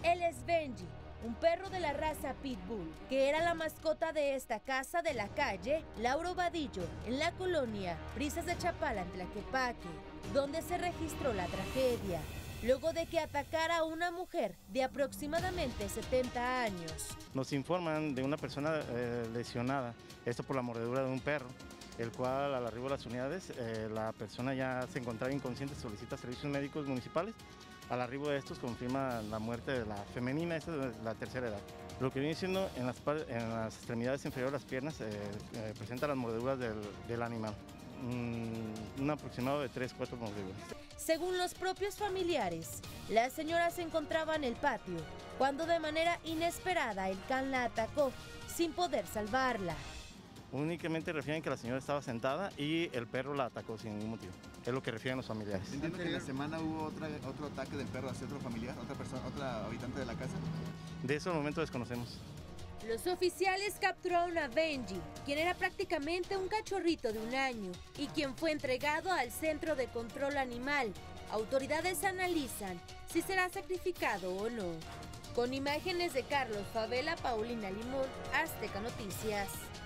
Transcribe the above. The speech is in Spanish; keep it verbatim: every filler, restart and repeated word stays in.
Él es Benji, un perro de la raza Pitbull, que era la mascota de esta casa de la calle Lauro Vadillo, en la colonia Brisas de Chapala, en Tlaquepaque, donde se registró la tragedia, luego de que atacara a una mujer de aproximadamente setenta años. Nos informan de una persona eh, lesionada, esto por la mordedura de un perro, el cual al arribo de las unidades, eh, la persona ya se encontraba inconsciente, solicita servicios médicos municipales. Al arribo de estos confirma la muerte de la femenina, esta es de la tercera edad. Lo que viene siendo en las, en las extremidades inferiores de las piernas eh, eh, presenta las mordeduras del, del animal, mm, un aproximado de tres a cuatro mordeduras. Según los propios familiares, la señora se encontraba en el patio cuando de manera inesperada el can la atacó sin poder salvarla. Únicamente refieren que la señora estaba sentada y el perro la atacó sin ningún motivo. Es lo que refieren los familiares. Entiendo que en la semana hubo otra, otro ataque del perro hacia otro familiar, otra persona, otra habitante de la casa. De eso al momento desconocemos. Los oficiales capturaron a Benji, quien era prácticamente un cachorrito de un año y quien fue entregado al Centro de Control Animal. Autoridades analizan si será sacrificado o no. Con imágenes de Carlos Favela, Paulina Limón, Azteca Noticias.